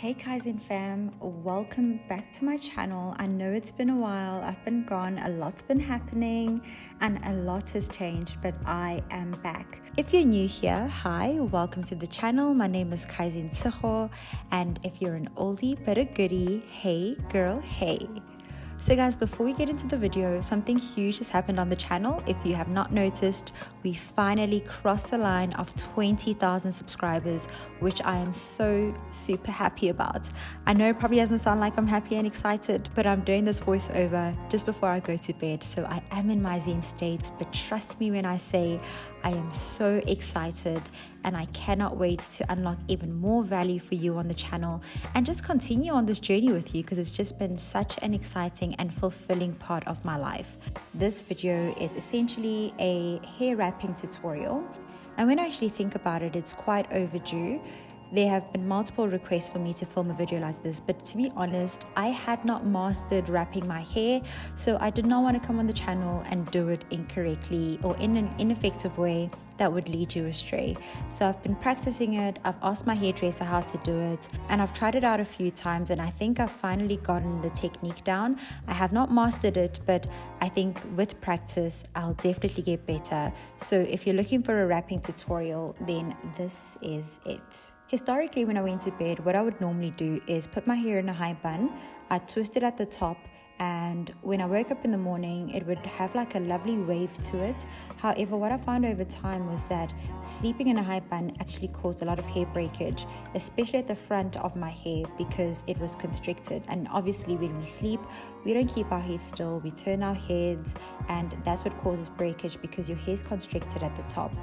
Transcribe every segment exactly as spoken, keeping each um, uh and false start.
Hey Kaizen fam, welcome back to my channel. I know it's been a while, I've been gone, a lot's been happening and a lot has changed, but I am back. If you're new here, hi, welcome to the channel. My name is Kaizen Tshego, and if you're an oldie but a goodie, hey girl, hey. So guys, before we get into the video, something huge has happened on the channel. If you have not noticed, we finally crossed the line of twenty thousand subscribers, which I am so super happy about. I know it probably doesn't sound like I'm happy and excited, but I'm doing this voiceover just before I go to bed, so I am in my zen state. But trust me when I say I am so excited and I cannot wait to unlock even more value for you on the channel and just continue on this journey with you, because it's just been such an exciting and fulfilling part of my life. This video is essentially a hair wrapping tutorial, and when I actually think about it, it's quite overdue. There have been multiple requests for me to film a video like this, but to be honest, I had not mastered wrapping my hair, so I did not want to come on the channel and do it incorrectly or in an ineffective way that would lead you astray. So I've been practicing it, I've asked my hairdresser how to do it, and I've tried it out a few times, and I think I've finally gotten the technique down. I have not mastered it, but I think with practice, I'll definitely get better. So if you're looking for a wrapping tutorial, then this is it. Historically, when I went to bed, what I would normally do is put my hair in a high bun, I'd twist it at the top, and when I woke up in the morning, it would have like a lovely wave to it. However, what I found over time was that sleeping in a high bun actually caused a lot of hair breakage, especially at the front of my hair, because it was constricted. And obviously when we sleep, we don't keep our hair still, we turn our heads, and that's what causes breakage, because your hair is constricted at the top.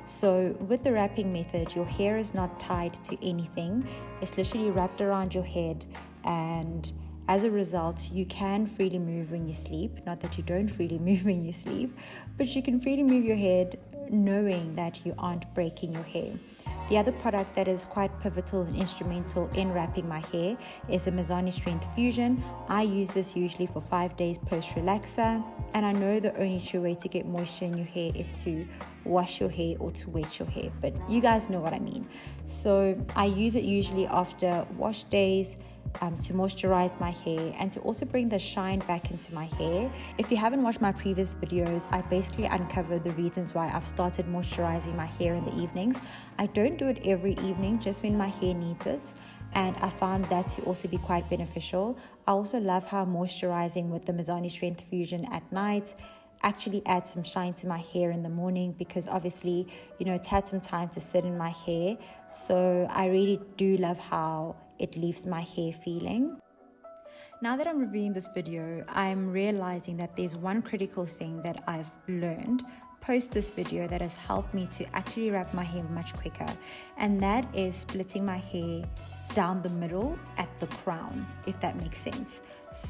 So with the wrapping method, your hair is not tied to anything. It's literally wrapped around your head, and as a result, you can freely move when you sleep. Not that you don't freely move when you sleep, but you can freely move your head knowing that you aren't breaking your hair. The other product that is quite pivotal and instrumental in wrapping my hair is the Mizani Strength Fusion. I use this usually for five days post-relaxer, and I know the only true way to get moisture in your hair is to wash your hair or to wet your hair, but you guys know what I mean. So I use it usually after wash days, Um, to moisturize my hair and to also bring the shine back into my hair. If you haven't watched my previous videos, I basically uncovered the reasons why I've started moisturizing my hair in the evenings. I don't do it every evening, just when my hair needs it, and I found that to also be quite beneficial. I also love how moisturizing with the Mizani Strength Fusion at night actually adds some shine to my hair in the morning, because obviously, you know, it's had some time to sit in my hair. So I really do love how it leaves my hair feeling. Now that I'm reviewing this video, I'm realizing that there's one critical thing that I've learned post this video that has helped me to actually wrap my hair much quicker, and that is splitting my hair down the middle at the crown, if that makes sense.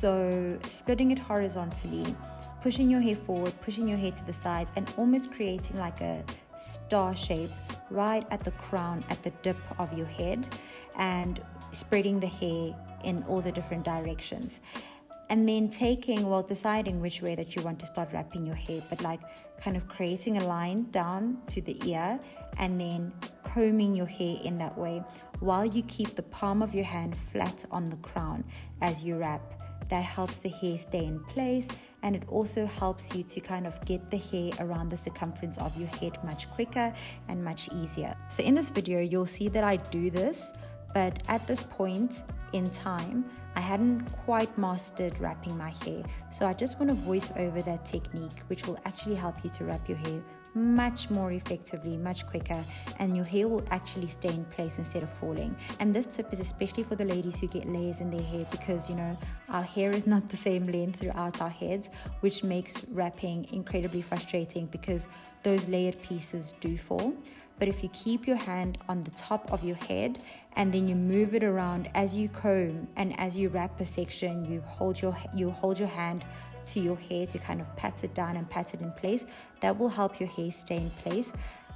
So splitting it horizontally, pushing your hair forward, pushing your hair to the sides, and almost creating like a star shape right at the crown, at the dip of your head, and spreading the hair in all the different directions. And then taking, well, deciding which way that you want to start wrapping your hair, but like kind of creating a line down to the ear and then combing your hair in that way, while you keep the palm of your hand flat on the crown as you wrap. That helps the hair stay in place, and it also helps you to kind of get the hair around the circumference of your head much quicker and much easier. So in this video, you'll see that I do this, but at this point in time, I hadn't quite mastered wrapping my hair. So I just want to voice over that technique, which will actually help you to wrap your hair much more effectively, much quicker, and your hair will actually stay in place instead of falling. And this tip is especially for the ladies who get layers in their hair, because you know, our hair is not the same length throughout our heads, which makes wrapping incredibly frustrating because those layered pieces do fall. But if you keep your hand on the top of your head and then you move it around as you comb and as you wrap a section, you hold your you hold your hand to your hair to kind of pat it down and pat it in place. That will help your hair stay in place.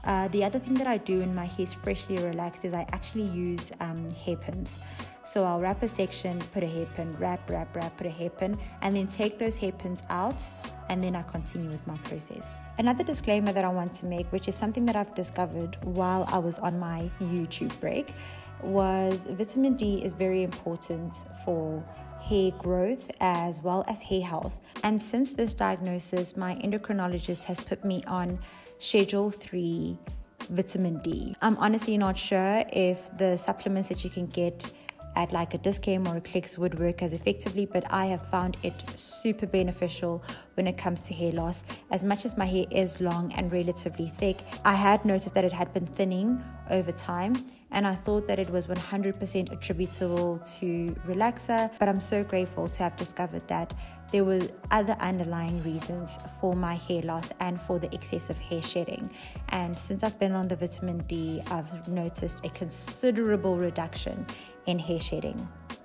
Uh, the other thing that I do when my hair is freshly relaxed is I actually use um, hairpins. So I'll wrap a section, put a hairpin, wrap, wrap, wrap, put a hairpin, and then take those hairpins out, and then I continue with my process. Another disclaimer that I want to make, which is something that I've discovered while I was on my YouTube break, was vitamin D is very important for hair growth as well as hair health. And since this diagnosis, my endocrinologist has put me on schedule three vitamin D. I'm honestly not sure if the supplements that you can get at like a Dis-Chem or a Clicks would work as effectively, but I have found it super beneficial when it comes to hair loss. As much as my hair is long and relatively thick, I had noticed that it had been thinning over time, and I thought that it was one hundred percent attributable to relaxer, but I'm so grateful to have discovered that there were other underlying reasons for my hair loss and for the excessive hair shedding. And since I've been on the vitamin D, I've noticed a considerable reduction in hair shedding.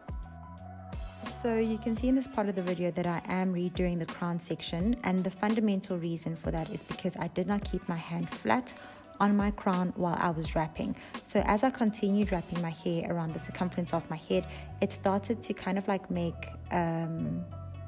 So you can see in this part of the video that I am redoing the crown section, and the fundamental reason for that is because I did not keep my hand flat on my crown while I was wrapping. So as I continued wrapping my hair around the circumference of my head, it started to kind of like make um,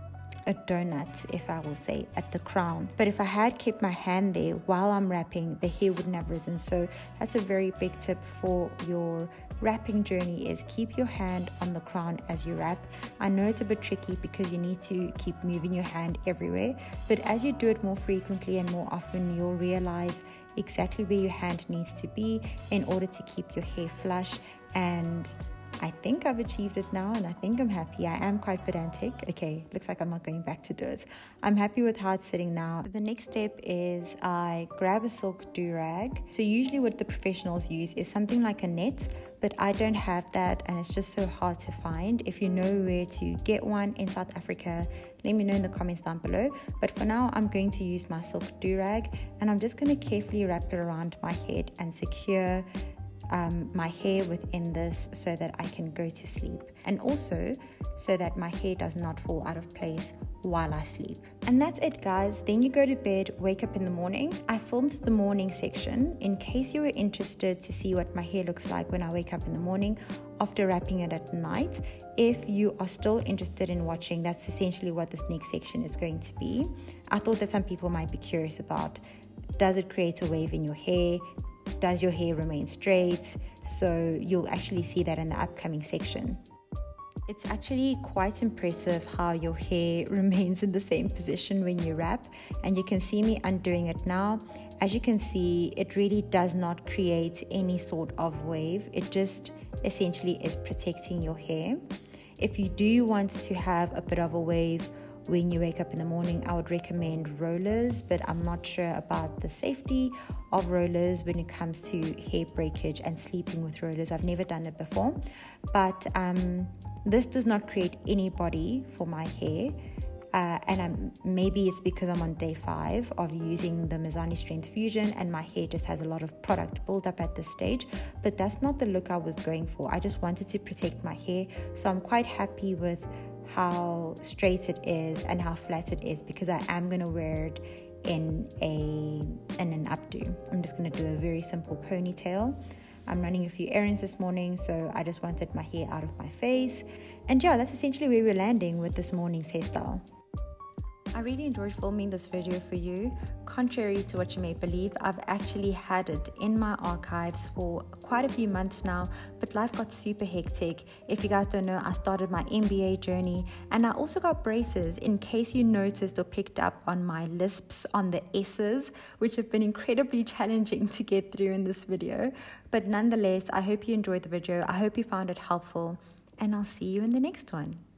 a donut, if I will say, at the crown. But if I had kept my hand there while I'm wrapping, the hair wouldn't have risen. So that's a very big tip for your wrapping journey, is keep your hand on the crown as you wrap. I know it's a bit tricky because you need to keep moving your hand everywhere, but as you do it more frequently and more often, you'll realize exactly where your hand needs to be in order to keep your hair flush. And I think I've achieved it now, and I think I'm happy. I am quite pedantic. Okay, looks like I'm not going back to do it. I'm happy with how it's sitting now. The next step is I grab a silk do-rag. So usually what the professionals use is something like a net, but I don't have that, and it's just so hard to find. If you know where to get one in South Africa, let me know in the comments down below. But for now, I'm going to use my silk do-rag, and I'm just going to carefully wrap it around my head and secure Um, my hair within this so that I can go to sleep, and also so that my hair does not fall out of place while I sleep. And that's it, guys. Then you go to bed, wake up in the morning. I filmed the morning section in case you were interested to see what my hair looks like when I wake up in the morning after wrapping it at night. If you are still interested in watching, that's essentially what this next section is going to be. I thought that some people might be curious about, does it create a wave in your hair? Does your hair remain straight? So you'll actually see that in the upcoming section. It's actually quite impressive how your hair remains in the same position when you wrap, and you can see me undoing it now. As you can see, it really does not create any sort of wave. It just essentially is protecting your hair. If you do want to have a bit of a wave when you wake up in the morning, I would recommend rollers, but I'm not sure about the safety of rollers when it comes to hair breakage and sleeping with rollers. I've never done it before, but um, this does not create any body for my hair. Uh, and I'm, maybe it's because I'm on day five of using the Mizani Strength Fusion, and my hair just has a lot of product build up at this stage, but that's not the look I was going for. I just wanted to protect my hair, so I'm quite happy with how straight it is and how flat it is, because I am going to wear it in a in an updo. I'm just going to do a very simple ponytail. I'm running a few errands this morning, so I just wanted my hair out of my face. And yeah, that's essentially where we're landing with this morning's hairstyle. I really enjoyed filming this video for you. Contrary to what you may believe, I've actually had it in my archives for quite a few months now, but life got super hectic. If you guys don't know, I started my M B A journey, and I also got braces, in case you noticed or picked up on my lisps on the S's, which have been incredibly challenging to get through in this video. But nonetheless, I hope you enjoyed the video. I hope you found it helpful, and I'll see you in the next one.